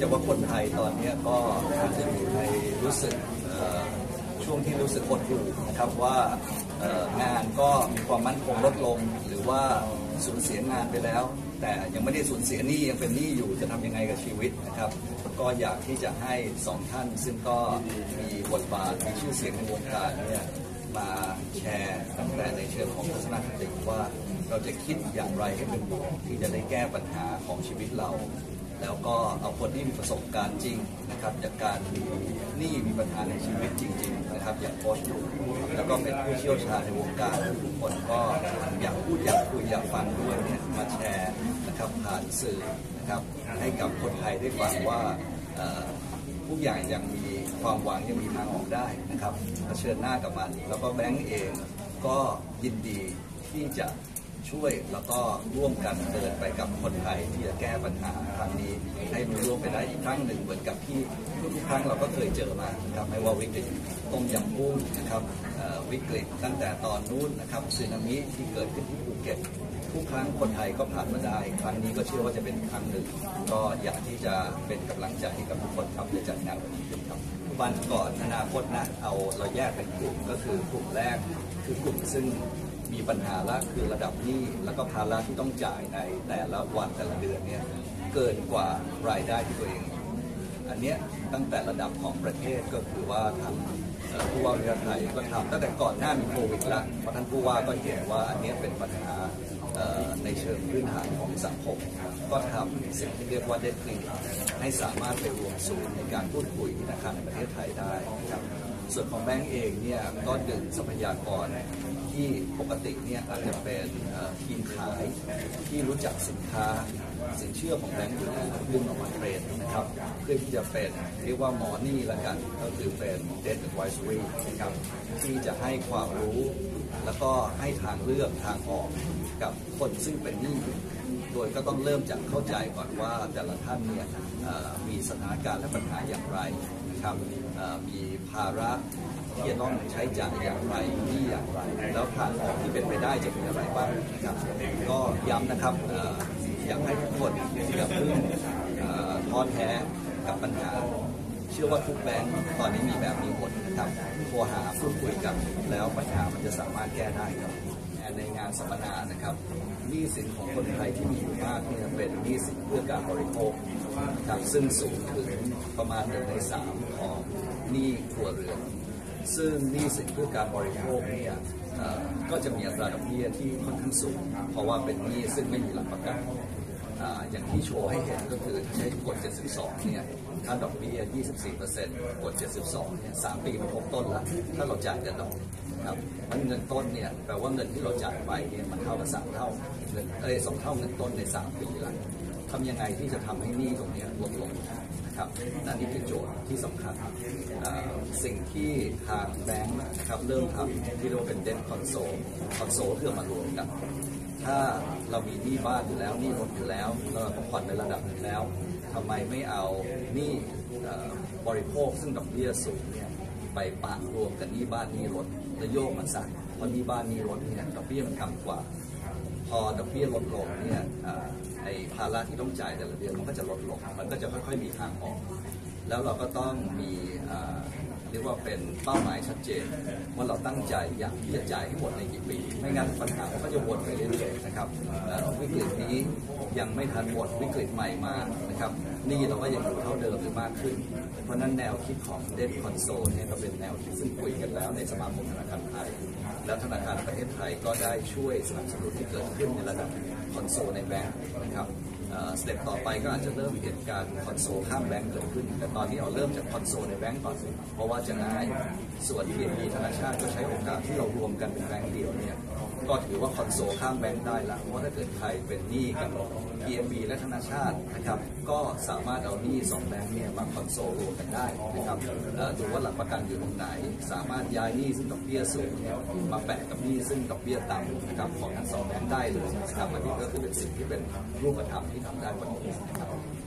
จากว่าคนไทยตอนนี้ก็อาจจะอยู่ในรู้สึกช่วงที่รู้สึกหดหู่นะครับว่างานก็มีความมั่นคงลดลงหรือว่าสูญเสียงานไปแล้วแต่ยังไม่ได้สูญเสียหนี้ยังเป็นหนี้อยู่จะทำยังไงกับชีวิตนะครับก็อยากที่จะให้สองท่านซึ่งก็มีบทบาทมีชื่อเสียงในวงการเนี่ยมาแชร์ตั้งแต่ในเชิงของทัศนคติว่าเราจะคิดอย่างไรให้เป็นบวกที่จะได้แก้ปัญหาของชีวิตเราแล้วก็เอาคนที่มีประสบการณ์จริงนะครับจากการมีหนี้มีปัญหาในชีวิตจริงๆนะครับอย่างโค้ชอยู่แล้วก็เป็นผู้เชี่ยวชาญในวงการทุกคนก็อยากพูดอยากคุยอยากฟังด้วยเนี่ยมาแชร์นะครับผ่านสื่อนะครับให้กับคนไทยได้ฟังว่าทุกอย่างยังมีความหวังยังมีทางออกได้นะครับเผชิญหน้ากับมันแล้วก็แบงก์เองก็ยินดีที่จะช่วยแล้วก็ร่วมกันเดินไปกับคนไทยที่จะแก้ปัญหาครั้งนี้ให้มันร่วมไปได้อีกครั้งหนึ่งเหมือนกับที่ทุกครั้งเราก็เคยเจอมานะครับไม่ว่าวิกฤตต้มยำกุ้งนะครับวิกฤตตั้งแต่ตอนนู้นนะครับสึนามิที่เกิดขึ้นที่ภูเก็ตทุกครั้งคนไทยก็ผ่านมาได้ครั้งนี้ก็เชื่อว่าจะเป็นครั้งหนึ่งก็อยากที่จะเป็นกำลังใจให้กับทุกคนครับจะจัดงานวันนี้ขึ้นครับวันก่อนอนาคตนะเราแยกเป็นกลุ่มก็คือกลุ่มแรกคือกลุ่มซึ่งมีปัญหาละคือระดับหนี้แล้วก็ภาระที่ต้องจ่ายในแต่ละวันแต่ละเดือนเนี่ยเกินกว่ารายได้ที่ตัวเองอันนี้ตั้งแต่ระดับของประเทศก็คือว่าทางผู้ว่าวิทยาไทยก็ทำตั้งแต่ก่อนหน้ามีโควิดแล้วเพราะท่านผู้ว่าก็เห็นว่าอันนี้เป็นปัญหาในเชิงพื้นฐานของสังคมก็ทำสิ่งที่เรียกว่าเดทคลินิกให้สามารถไปรวมศูนย์ในการพูดคุยธนาคารในประเทศไทยได้นะครับส่วนของแบงก์เองเนี่ยก็ดึงทรัพยากรที่ปกติเนี่ยอาจจะเป็นทีมขายที่รู้จักสินค้าสินเชื่อของแบงก์อยู่แล้วดึงออกมาเทรดนะครับเพื่อที่จะเป็นเรียกว่าหมอหนี้ละกันก็คือเป็น Debt Advisory นะครับที่จะให้ความรู้แล้วก็ให้ทางเลือกทางออกกับคนซึ่งเป็นหนี้โดยก็ต้องเริ่มจากเข้าใจก่อนว่าแต่ละท่านเนี่ยมีสถานการณ์และปัญหาอย่างไรนะครับมีภาระที่จะต้องใช้จ่ายอย่างไรที่อย่างไรแล้วทางออกที่เป็นไปได้จะเป็นอะไรบ้างนะครับก็ย้ำนะครับอยากให้ทุกคนอย่าเพิ่งท้อแท้กับปัญหาเชื่อว่าทุกแบงก์ตอนนี้มีแบบนี้หมดนะครับโทรหาพูดคุยกันแล้วปัญหามันจะสามารถแก้ได้ครับในงานสัมมนานะครับหนี้สินของคนไทยที่มีอยู่มากเนี่ยเป็นหนี้สินเพื่อการบริโภคนะครับซึ่งสูงถึงประมาณ1 ใน 3ของหนี้ครัวเรือนซึ่งหนี้สินเพื่อการบริโภคเนี่ยก็จะมีอัตราดอกเบี้ยที่ค่อนข้างสูงเพราะว่าเป็นหนี้ซึ่งไม่มีหลักประกันอย่างที่โชว์ให้เห็นก็คือถ้าใช้กฎ72เนี่ยถ้าดอกเบี้ย 24% กฎ72เนี่ย3 ปีมันทบต้นละถ้าเราจ่ายแต่ดอกครับมันเงินต้นเนี่ยแปลว่าเงินที่เราจ่ายไปเนี่ยมันเท่ากับ3 เท่าเงิน2 เท่าเงินต้นใน3 ปีละทำยังไงที่จะทำให้หนี้ตรงนี้ลดลงนะครับนั่นนี่คือโจทย์ที่สำคัญสิ่งที่ทางแบงก์นะครับเริ่มทำที่เรียกว่าเป็นเดทคอนโซลเพื่อมารวมกันถ้าเรามีหนี้บ้านอยู่แล้วหนี้รถอยู่แล้วเราต้องผ่อนในระดับหนึ่งแล้วทำไมไม่เอาหนี้บริโภคซึ่งดอกเบี้ยสูงเนี่ยไปปะรวมกับหนี้บ้านหนี้รถและโยกมันซะเพราะหนี้บ้านหนี้รถเนี่ยดอกเบี้ยมันต่ำกว่าพอดอกเบี้ยลดลงเนี่ยไอ้ภาระที่ต้องจ่ายแต่ละเดือนมันก็จะลดลงมันก็จะค่อยๆมีทางออกแล้วเราก็ต้องมีเรียกว่าเป็นเป้าหมายชัดเจนว่าเราตั้งใจอยากที่จะจ่ายให้หมดในกี่ปีไม่งั้นปัญหาก็จะวนไปเรื่อยๆนะครับวิกฤตนี้ยังไม่ทันหมดวิกฤตใหม่มานะครับนี่เราก็ยังอยู่เท่าเดิมหรือมากขึ้นเพราะนั้นแนวคิดของเดทคอนโซลเนี่ยก็เป็นแนวคิดซึ่งคุยกันแล้วในสมาคมธนาคารไทยและธนาคารประเทศไทยก็ได้ช่วยสนับสนุนที่เกิดขึ้นในระดับคอนโซลในแบงก์นะครับสเต็ปต่อไปก็อาจจะเริ่มเห็นการคอนโซลข้ามแบงก์เกิดขึ้นแต่ตอนนี้เราเริ่มจากคอนโซลในแบงก์ก่อนเพราะว่าจะง่ายส่วนที่มีธนาคารก็ใช้โอกาสที่เรารวมกันเป็นแบงก์เดียวเนี่ยก็ถือว่าคอนโซลข้ามแบงก์ได้ละเพราะถ้าเกิดใครเป็นหนี้กับ TMB และธนาคารนะครับก็สามารถเอาหนี้2 แบงก์เนี่ยมาคอนโซลรวมกันได้นะครับดูว่าหลักประกันอยู่ตรงไหนสามารถย้ายหนี้ซึ่งดอกเบี้ยสูงเนี่ยมาแปะกับหนี้ซึ่งดอกเบี้ยต่ำนะครับของทั้ง2 แบงก์ได้เลยนะครับอันนี้ก็คือเป็นสิ่งที่เป็นรูปธรรมที่ทำได้วันนี้นะครับ